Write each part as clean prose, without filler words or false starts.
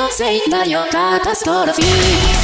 のせいだよカタストロフィー。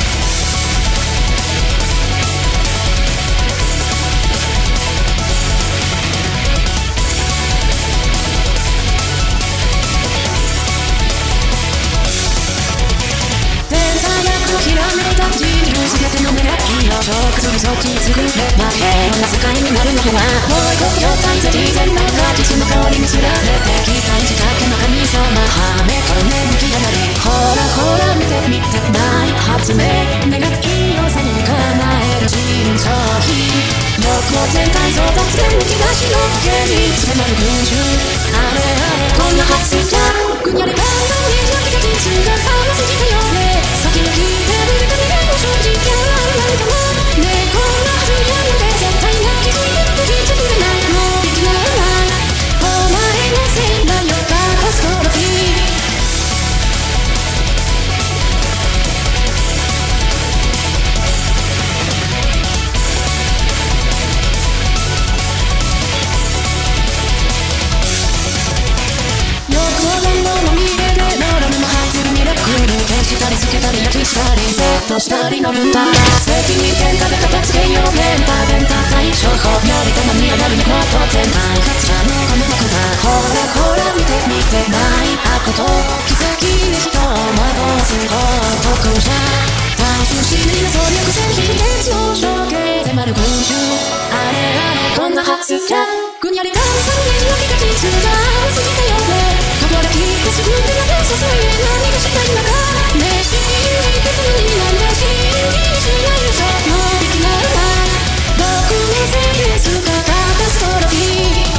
ひらめいた人類全ての狙いを消化する装置作れば平和な世界になるのでは。もう一個状態で自然な果実の香りにつられて期待仕掛けの神様はめから眠き上がり。ほらほら見て見てない発明願いをさに叶える新商品。欲を全体争奪でむき出しの現実迫る群衆。あれあれこんな発生じゃぐにゃり感情に焼きた実が甘すぎたよね。先に聞いてるだけでも正直あるなんかもねえこんなはずやので絶対な気づいてる気づくれないもうできないお前のせいだよカタストロフィー。したりつけたり焼きしたりセットしたり乗るんだ。責任転嫁で片付けようメンター全体対処法よりたまに上がるのこと全体かつらのこの僕だ。ほらほら見て見てないこと奇跡に人を惑わす男じゃ大衆心理の総力戦非鉄の処刑迫る群衆。あれあれこんな発じゃぐにゃり感されるのきた実が過ぎたよね。ここで聞いてすぐに手が出さえ何がしたいのかねえ信じてたのになんで信じしないのさもうできない僕のせいですかカタストロフィー。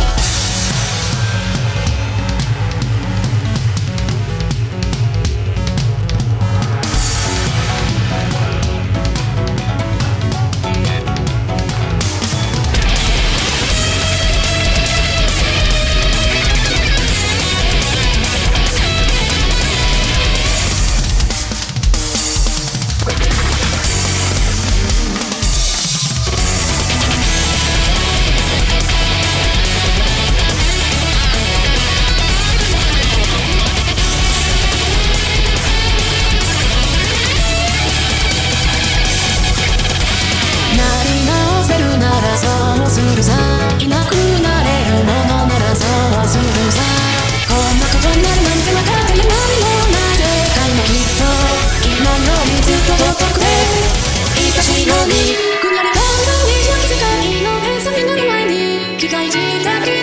そうするさいなくなれるものならそうするさ。こんなことになるなんて分かってやまりもない世界もきっと今よりずっと遠くで愛しいのにぐにゃり感情に焼き世界の天才になる前に機械人だけ